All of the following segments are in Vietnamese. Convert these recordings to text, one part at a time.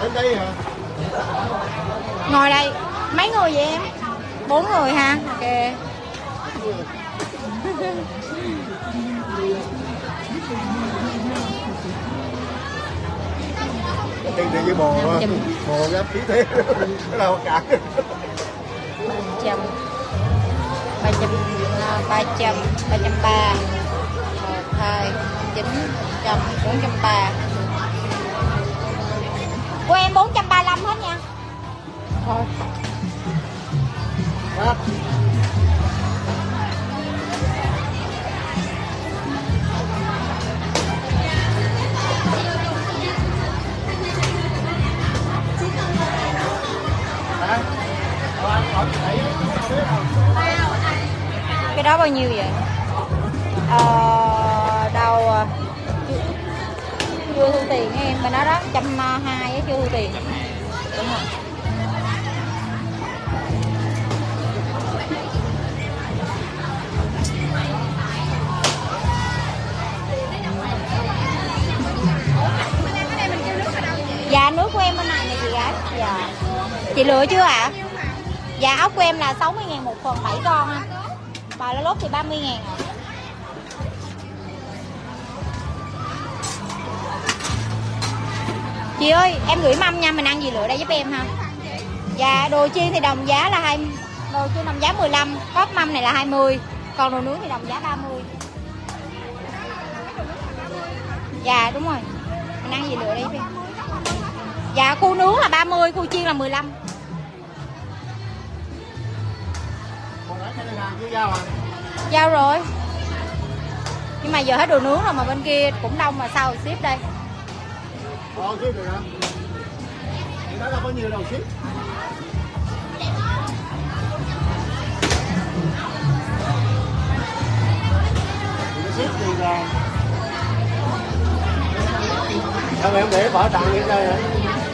Đến đây hả? Ngồi đây. Mấy người vậy em? 4 người ha. Ok. Tiền tiền với bò gấp khí thế nó đâu cả. 300 300 330 1 2 900 430 của em 435 hết nha. Thôi. Cái đó bao nhiêu vậy? Đâu chưa thu tiền em, mà nó đó 120 chưa thu tiền. Đúng rồi. Dạ nước của em bên này nè chị gái. Dạ. Chị lựa chưa ạ? Dạ ốc của em là 60.000 một phần 7 con ha. Bà lá lốt thì 30.000 ạ. Chị ơi, em gửi mâm nha, mình ăn gì lựa đây giúp em ha. Dạ, đồ chiên thì đồng giá là đồ chiên đồng giá 15, có mâm này là 20, còn đồ nướng thì đồng giá 30. Dạ, đúng rồi. Mình ăn gì lựa đây giúp em. Dạ, khu nướng là 30, khu chiên là 15. Giao rồi. Nhưng mà giờ hết đồ nướng rồi, mà bên kia cũng đông mà sao ship đây. Ship được hả? Thì đó là có nhiều đầu ship. Ship thì là sao mày không để bỏ tặng đi chơi hả?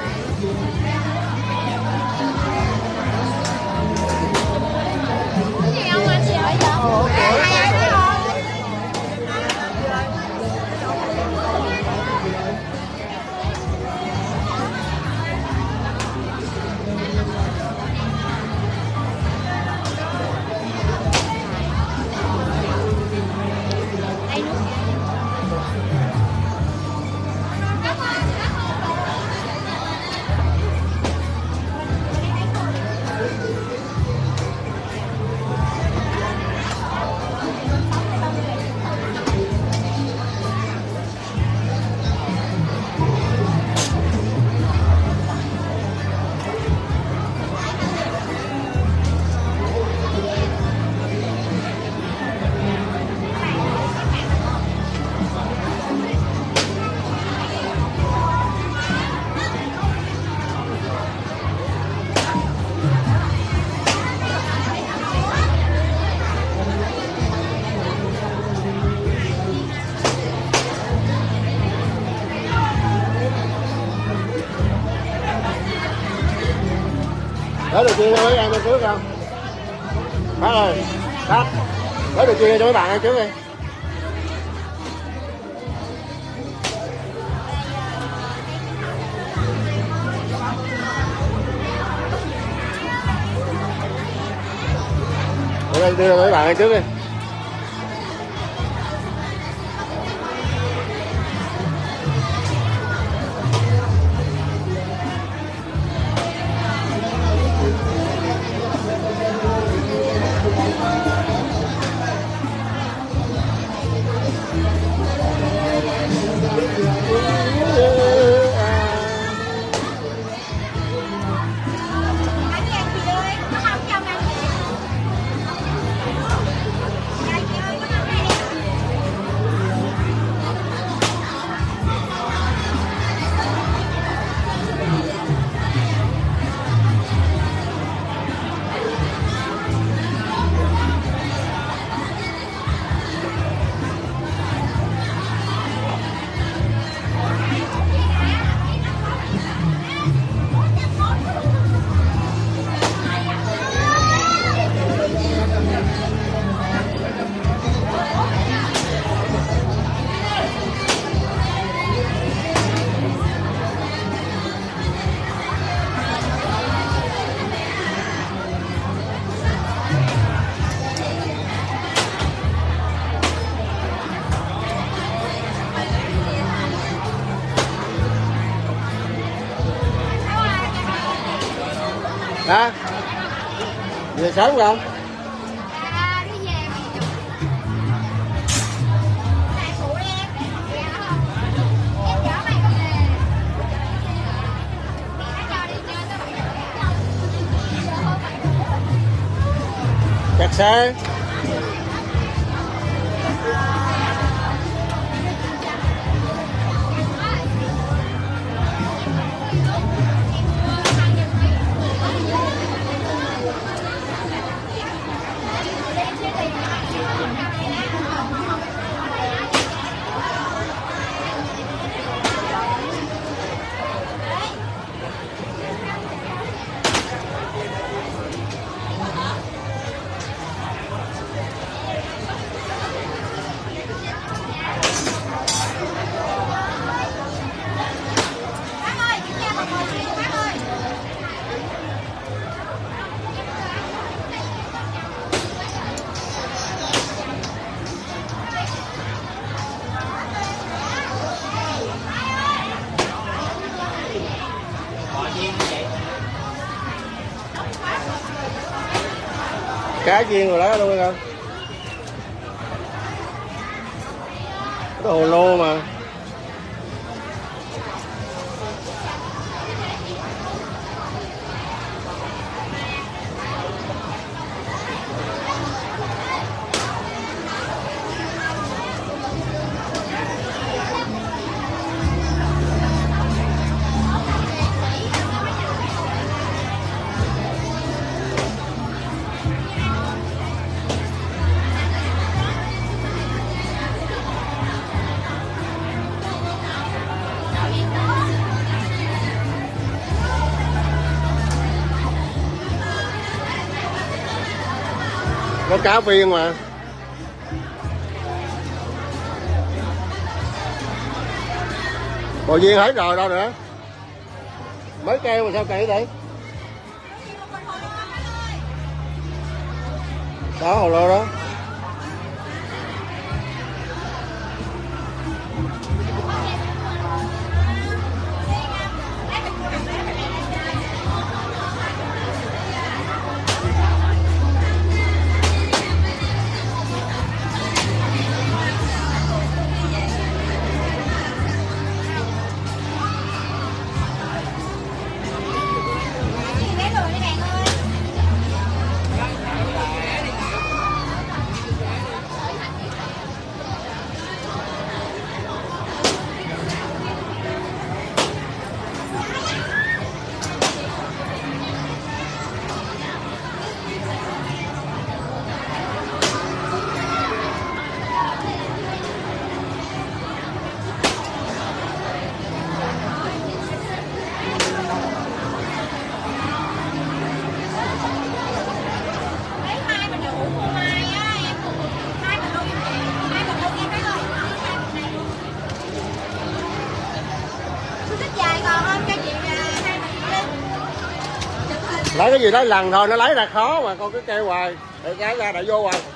Lấy đồ chia cho mấy em trước không? Bác ơi, bác lấy đồ chia cho mấy bạn em trước đi. Đưa cho mấy bạn em trước đi. Hả? Về sớm không? Kẹt xe. Cá chiên rồi đó luôn không? Cái hồ lô mà. Có cá viên mà. Bò viên hết rồi đâu nữa. Mới kêu mà sao kỹ vậy? Đó hồ lô đó. Lấy cái gì đó lần thôi nó lấy ra khó mà con cứ kêu hoài để cái ra đại vô hoài.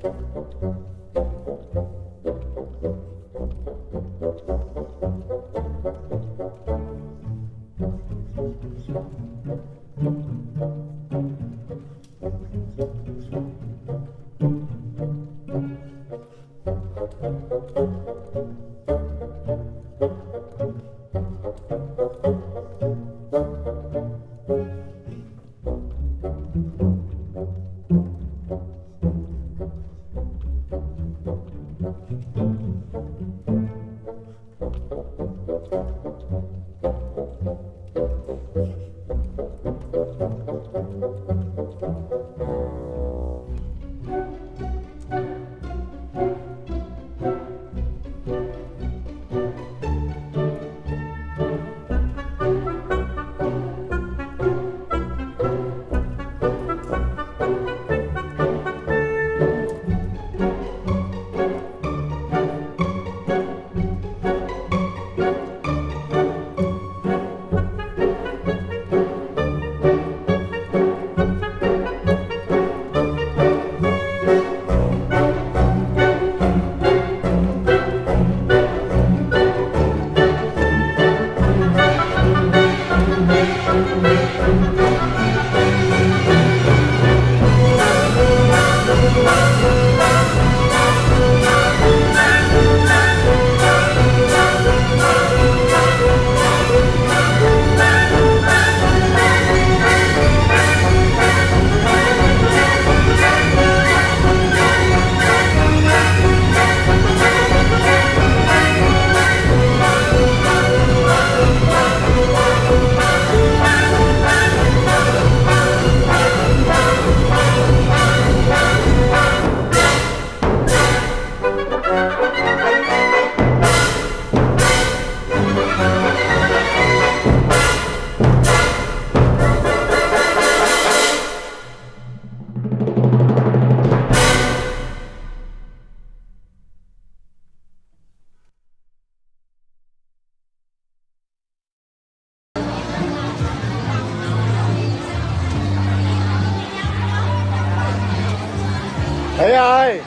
Thị ơi,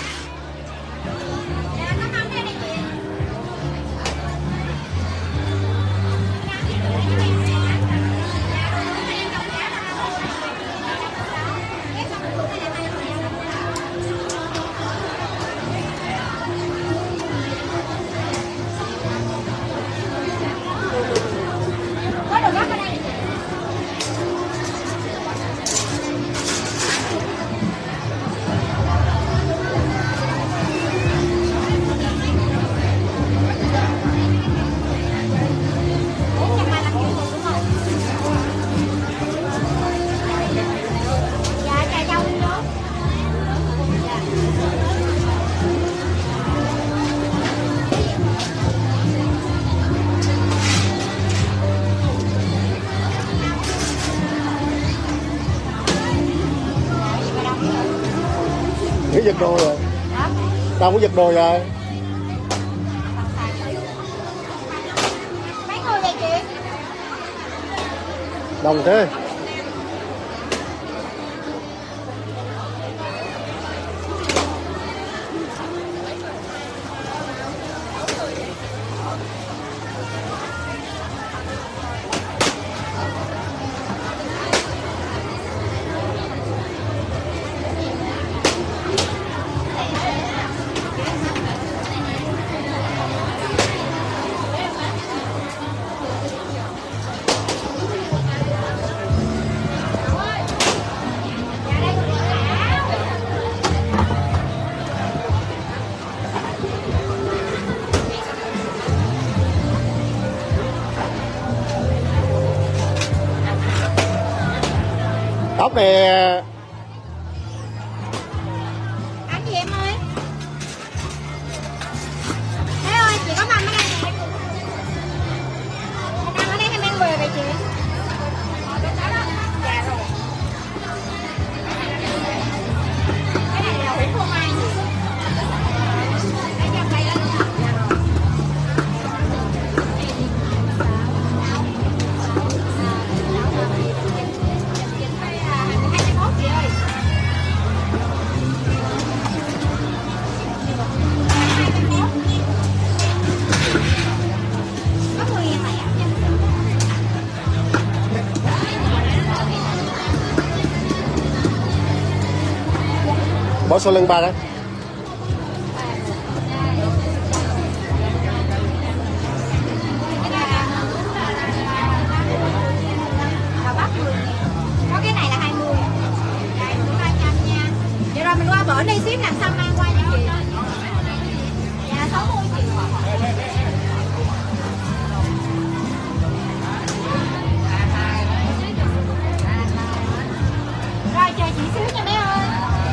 cái giật đồ rồi. Đâu có giật đồ rồi. Mấy người vậy chị? Đồng thế. Tóc này Ăn gì em ơi? Thế ơi, chị có mâm ở đây nè. Đang ở đây hay mang về vậy chị? Dạ rồi. Cái này là hủ phô mai gì? Đây trong đây đó. Dạ rồi. Bỏ sau lưng ba đấy. Có cái này là 20. Đây, 300 nha. Vậy rồi mình qua bển đi ship làm xong mang qua nha chị. Dạ 60 chị. Rồi chờ chị xíu nha bé ơi.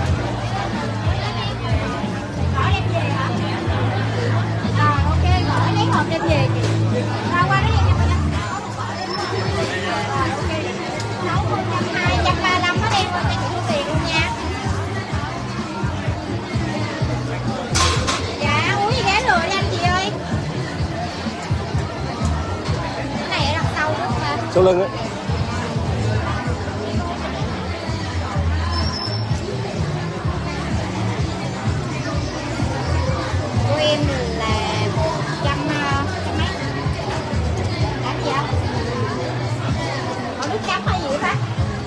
Gỏi đem về hả? Rồi ok, gỏi lấy hộp đem về chị. Rồi qua đó nha mình. Rồi ok. 60, 120, 135 nó đem qua cho chị thu tiền luôn nha. Dạ uống gì ghé lừa đi anh chị ơi. Cái này ở đằng sau nữa mà. Sau lưng ấy. Của em là 100 mấy. Đáng gì không? Có nước chấm hay gì vậy?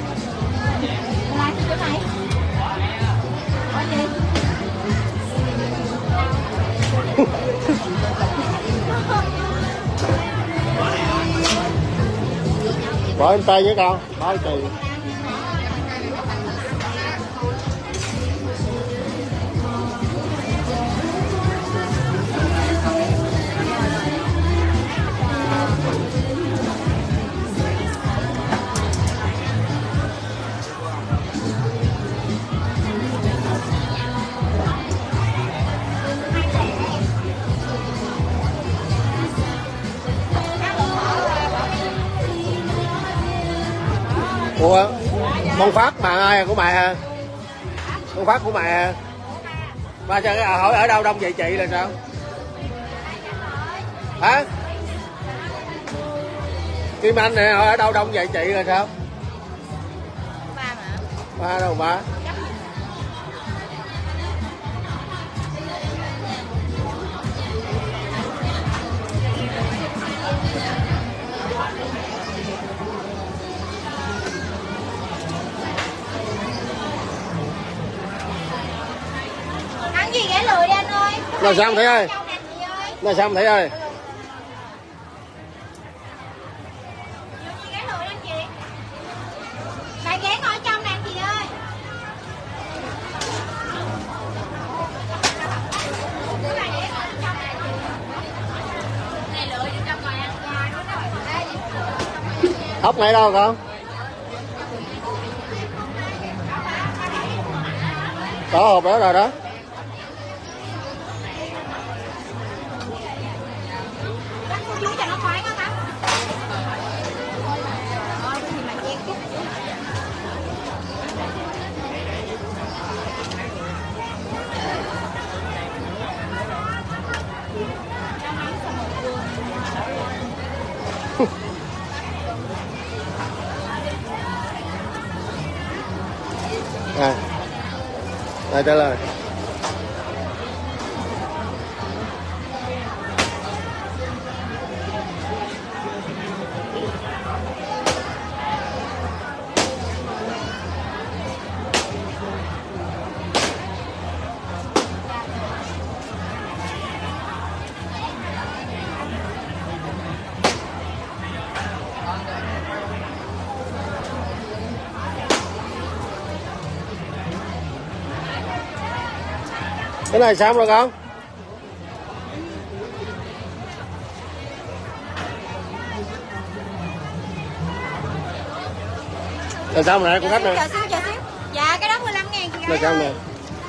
Là cái chỗ này. Có gì? Bỏ em tay với con. Bỏ chị. Ủa, con Phát mà ai của mày hả? Con Phát của mày hả? Ba cho cái hỏi ở đâu đông vậy chị là sao? Hả? Kim Anh nè, hỏi ở đâu đông vậy chị là sao? Ba mà. Ba đâu ba? Ăn gì ghé lười đi anh ơi. Là sao Thị ơi? Là sao Thị ơi? Ghé lười anh chị. Bạn ghé ngồi trong nè anh chị ơi. Ốc này đâu con? Có hộp đó rồi đó. Chú cho nó khoái quá Thắm. Ôi, cái gì mà chen chút. À. Đây trả lời. Cái này xong rồi con? Là xong nè, con khách nè. Chờ xíu. Dạ cái đó 15.000 chị Là xong nè.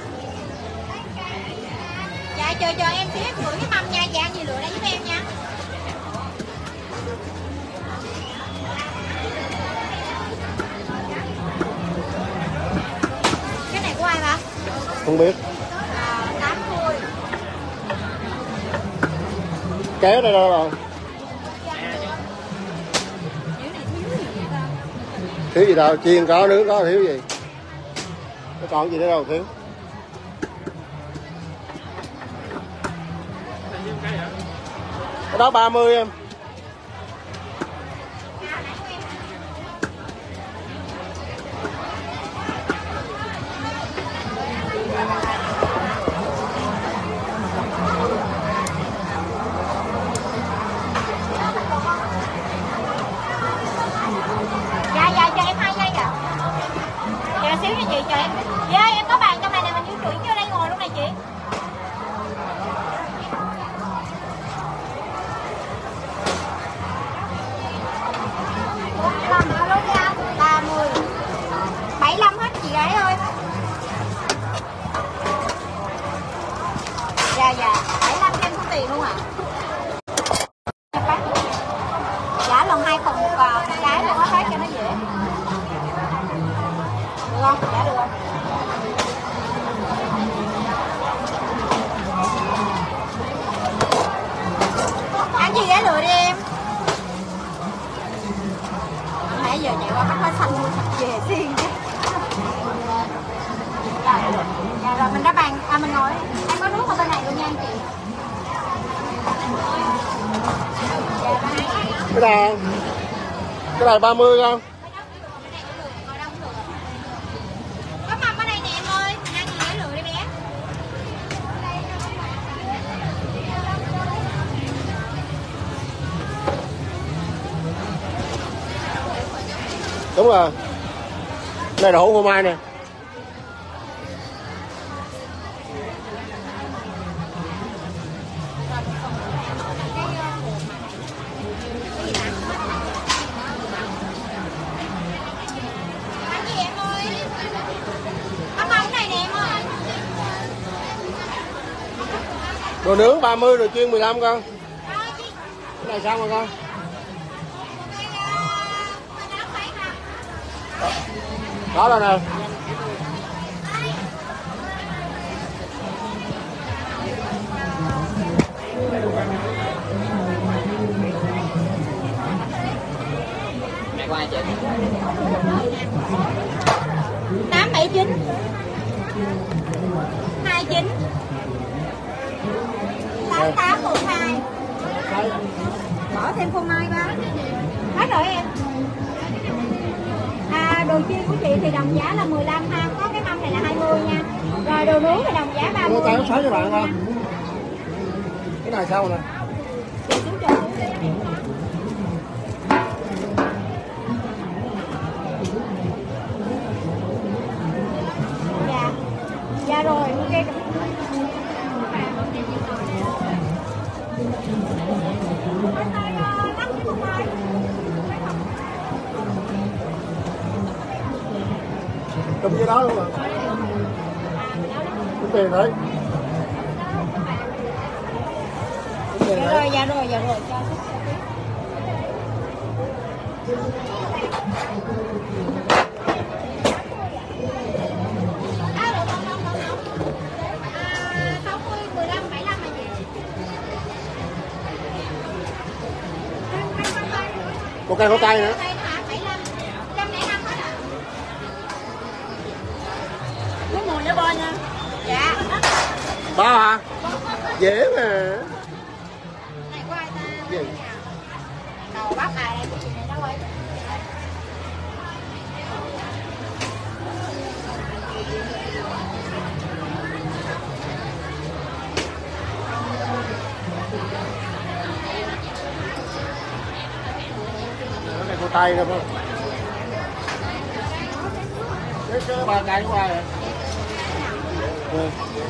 Dạ chờ em xíu gửi cái mâm nha, dạ ăn gì lựa đây giúp em nha. Cái này của ai ba? Không biết. 80. Kéo đây đâu rồi? Thiếu gì đâu, chiên có, nướng có, thiếu gì? Có còn gì nữa đâu thiếu. Cái đó 30 em. dạ 75 em có tiền luôn ạ. Giá lần 2 phần 1 cái luôn á bác cho nó dễ. Được không? Dạ được không? Ăn gì ghé lựa đi em. Nãy giờ chạy qua bắt hoa xanh mua sạch về xiên chứ. Dạ rồi mình đã bàn, mình ngồi. Em có nước ở bên này luôn nha anh chị. Cái này 30 không? Có mâm ở đây nè em ơi, mình ăn gì ghé lựa đi bé. Đúng rồi. Cái này đậu hũ phô mai nè. Ăn gì em ơi? Có mâm này nè em ơi. Đồ nướng 30, đồ chiên 15 con. Cái này sao mà con? Đó là nè. Mẹ của ai chị? 879 29 8812. Bỏ thêm phô mai ba. Hết rồi em. Đồ chiên của chị thì đồng giá là 15 ha, có cái mâm này là 20 nha. Rồi đồ nướng thì đồng giá 30. Cái tay nó cho bạn không? Cái này sao nè? Chị xuống trời. Dạ. Dạ rồi, ok. Trong cái đó luôn rồi. Cái tiền đấy. Dạ rồi. Một cây khổ tay nữa. Cái mùi nó bơ nha. Dạ. Bao hả? Dễ mà. Này của ai ta? Gì? Đầu bắp đây của chị này đâu ấy. Cái này khổ tay nữa không? Cái ba cây của ai vậy? Ừ.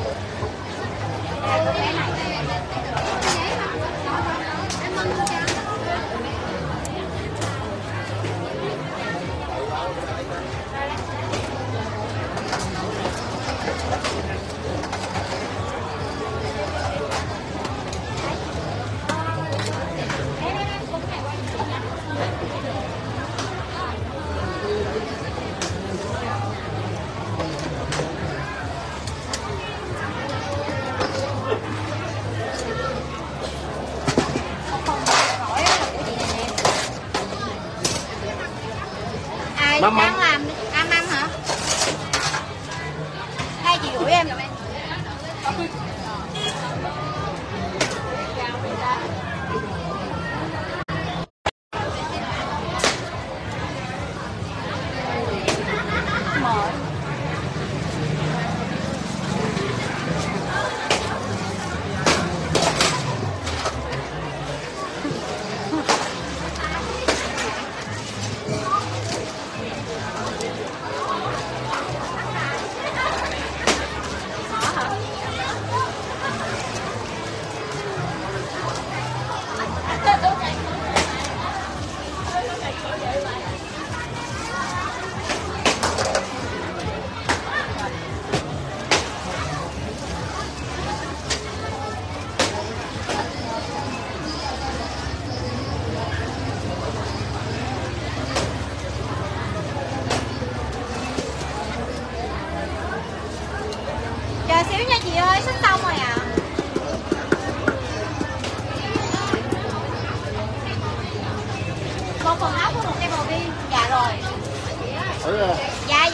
Mâm đang làm ăn mâm hả? Hai chị gửi em. ơi, sắp xong rồi ạ. Một phần ốc với một cây bò viên. Dạ rồi. Dạ.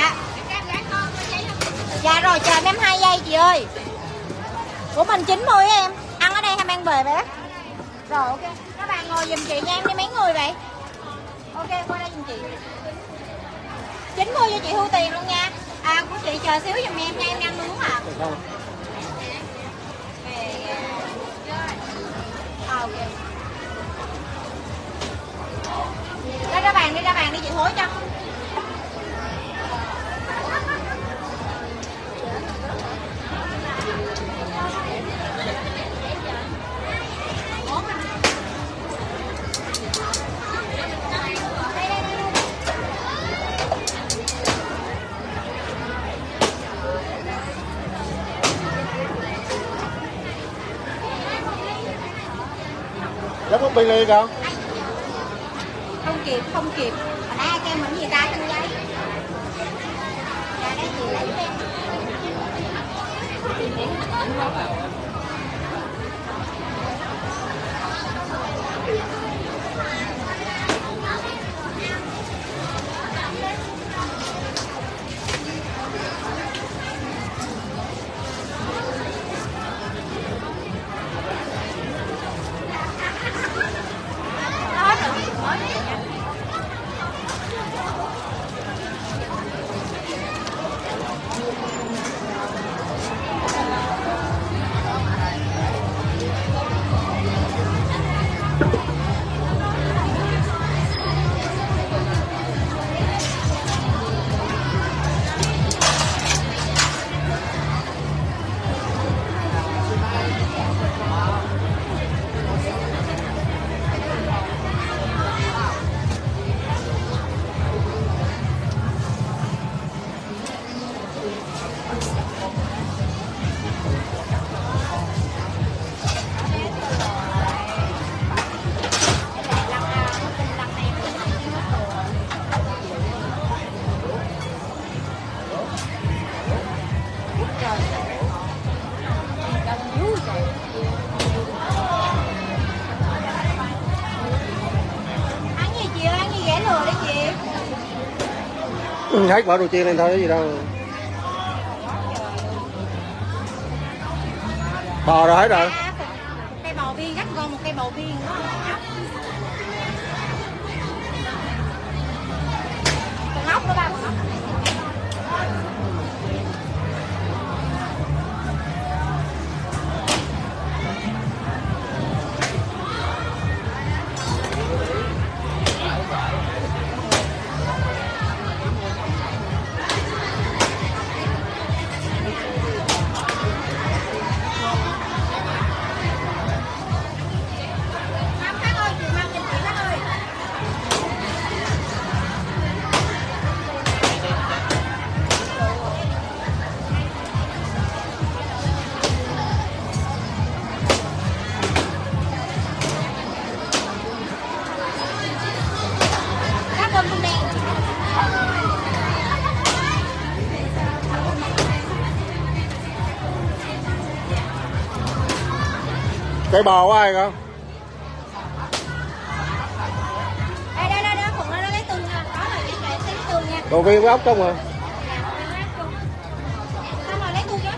Dạ rồi, chờ em 2 giây chị ơi. Của mình 90 em. Ăn ở đây hay mang về bé? Rồi ok. Các bạn ngồi giùm chị nha, em đi mấy người vậy? Ok, qua đây giùm chị. 90 cho chị thu tiền luôn nha. Của chị chờ xíu giùm em nha, em đang nướng à. Ok. Đi ra bàn đi chị thối cho. Lấy bút bi ly không? Không kịp. Hồi nãy kêu mình gì ta trên giấy. Dạ đây chị lấy em. Hết bỏ đồ chiên lên thôi, cái gì đâu. Bò rồi hết rồi. Cây bò viên gắt gọn, một cây bò viên đó. Con ốc nữa ba, con ốc. Cái bò của ai không? Đây, Phụng nó lấy tương nha. Có rồi, em lấy tương nha. Bò viên với ốc trong rồi. Xong rồi lấy tương chứ.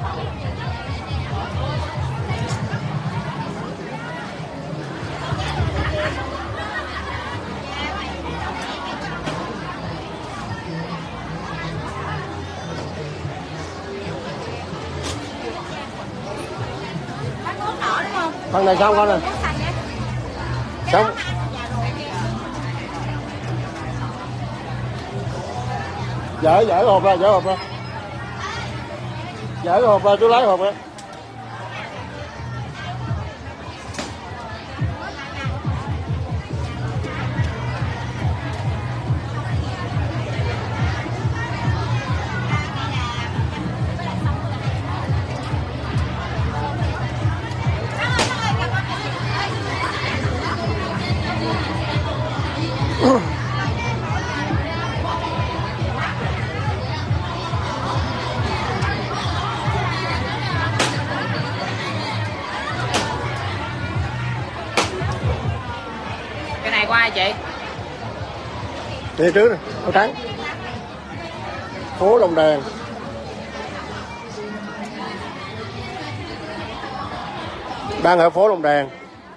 Phần này xong con nè. Xong. Dỡ hộp ra, dỡ hộp ra, chú lấy hộp ra. qua ai chị? Đi trước này, cô Thắng. Phố Đồng Đèn. Đang ở phố Đồng Đèn.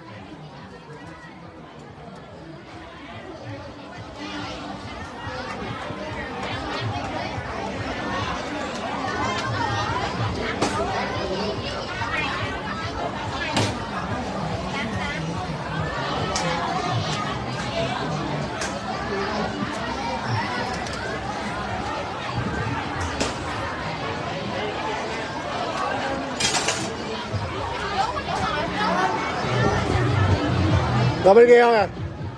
Rồi bên kia không à?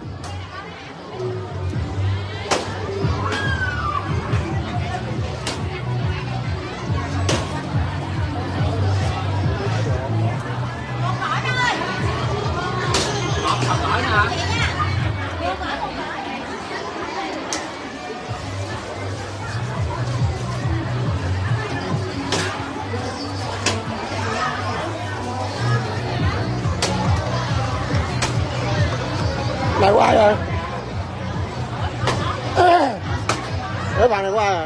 Này của ai rồi? Cái bàn này của ai rồi?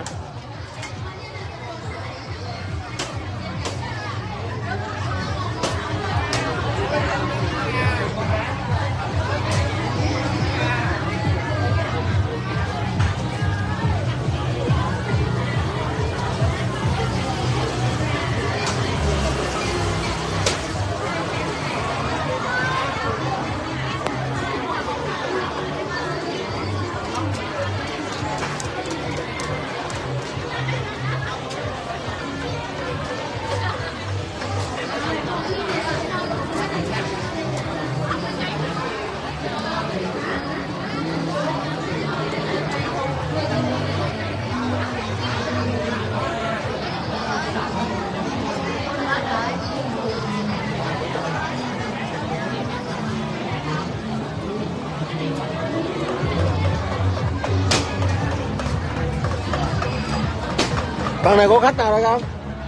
Phần này có khách nào đây không?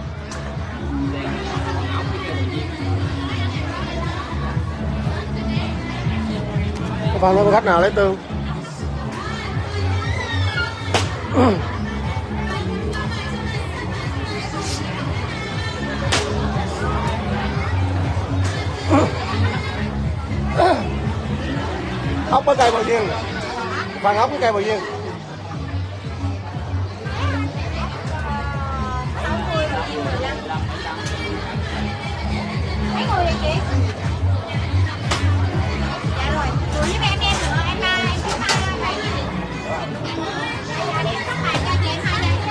Phần này có khách nào lấy tương? Ốc với cây bầu viên. Phần ốc với cây bầu viên. Mấy người vậy chị? Dạ rồi, đùa giúp em nữa, em thứ hai phải gì? Dạ đi các bạn cho chị em hai đây.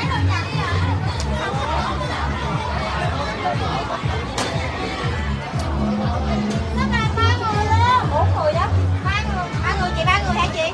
Số ba người luôn, 4 người đó, ba người chị, 3 người hả chị?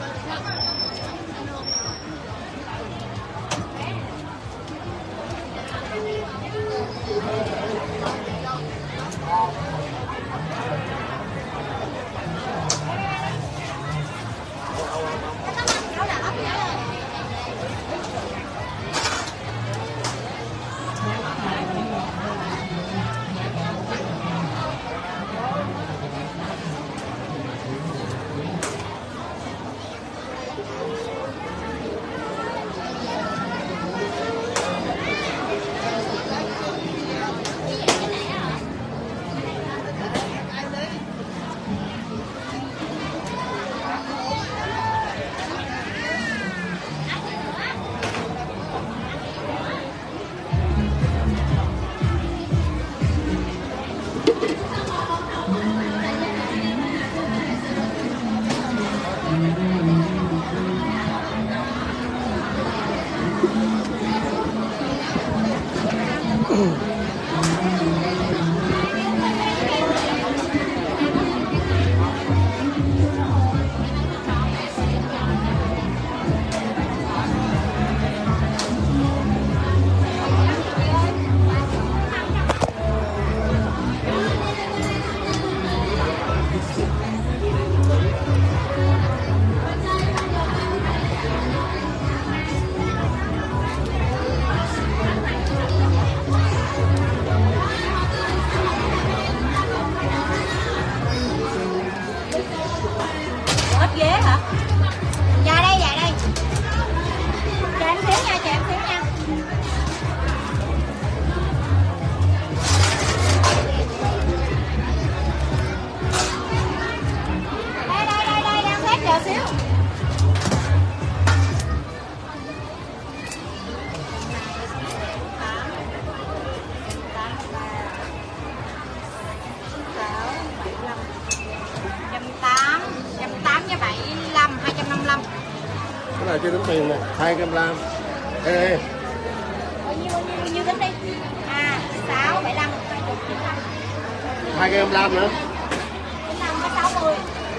là chưa tính tiền nè, 225. Ê, Bao nhiêu tính đi? 6, 75, 225 nữa. 95 có 60.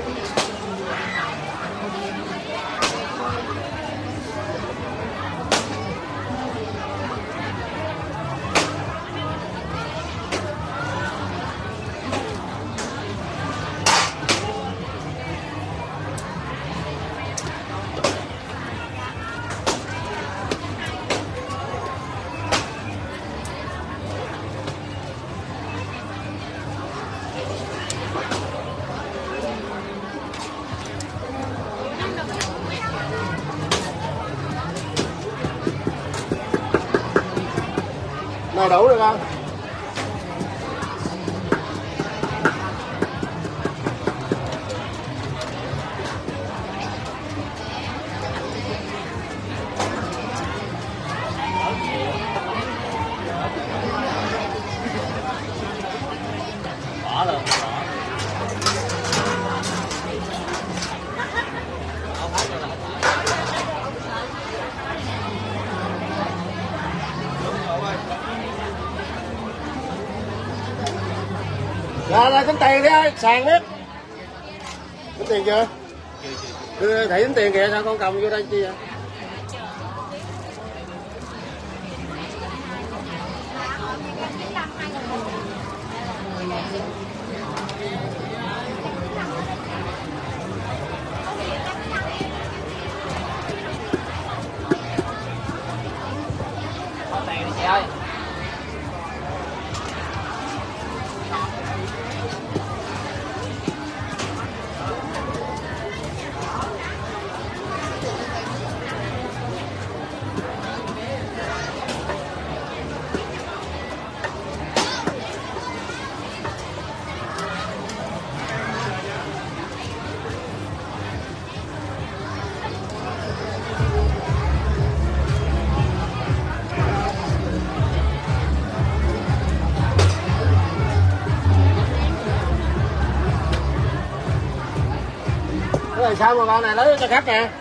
Này đủ được không? Bỏ luôn. Rồi tính tiền đi ơi, sàn biết. Tính tiền chưa? Đưa thầy tính tiền kìa, sao con cầm vô đây chi vậy? Có tiền đi chị ơi. Cái này sao mà con này lấy cho khách nè.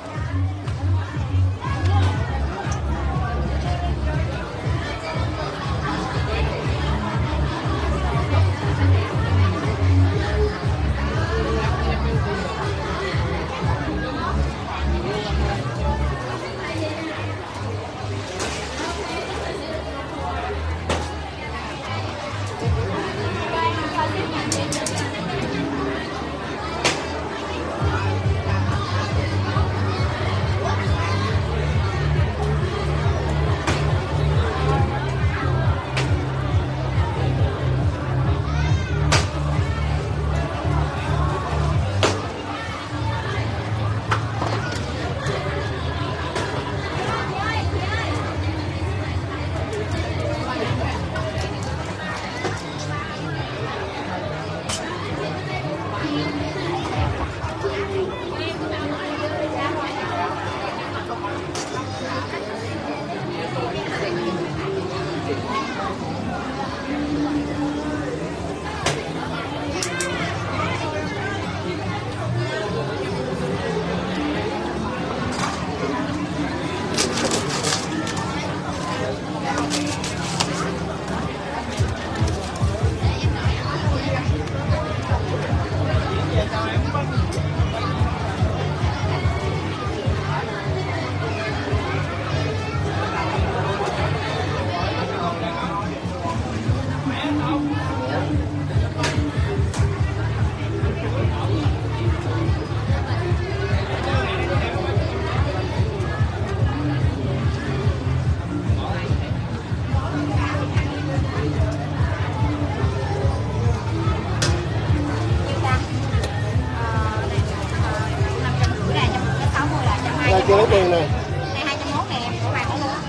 Chưa lấy tiền nè. Này 201 nè em, của bạn có luôn.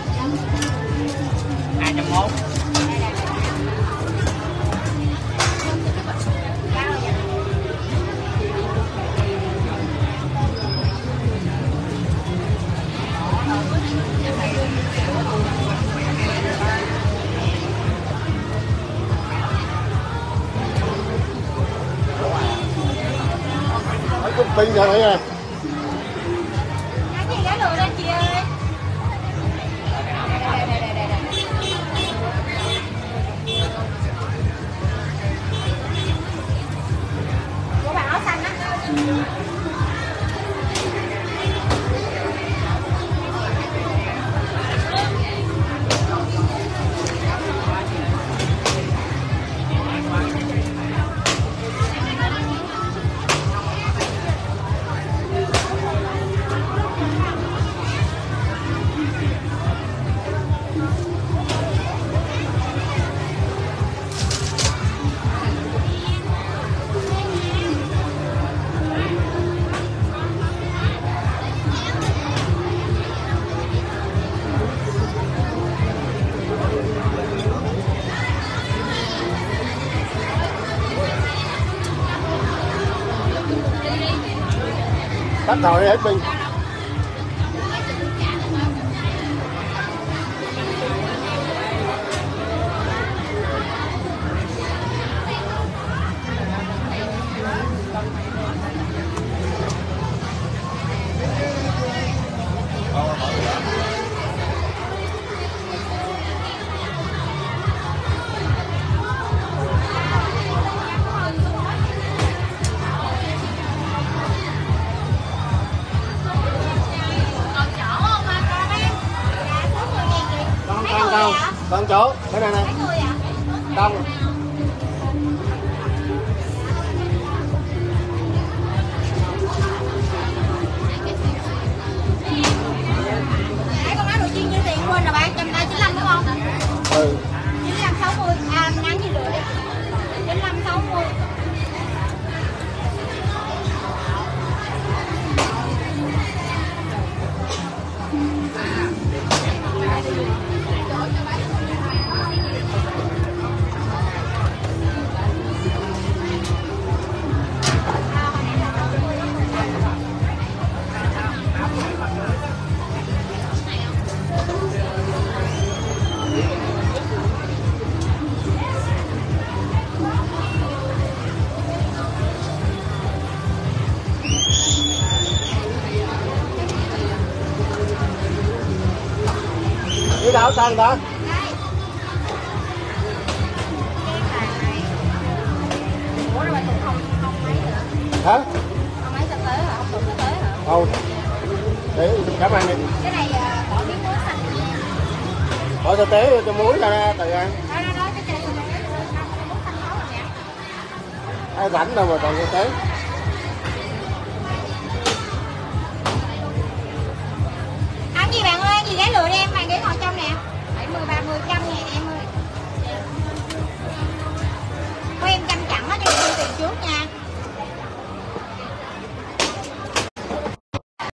201. Ở cục pin rồi nha. Cái gì giá lừa lên chị Tắt thôi đi hết pin. Con chỗ cái này nè đông con nói đồ chiên như tiền quên rồi bạn, 195 đúng không? ừ 9560 à ngắn gì rưỡi 9560. đi đâu sang đó Ủa rồi bạn không mấy nữa. hả Không mấy sắp tới hả? Không tụi sắp tới hả? không để cảm ơn đi Cái này bỏ miếng muối xanh. bỏ cho tế cho muối ra từ ăn Đó cái chai muối xanh nấu rồi nè. ai rảnh đâu mà còn cho tế Ăn gì bạn ơi, ăn gì ghé lựa đi em, bạn ghé ngồi trong nè. 70 30 100 ngàn em.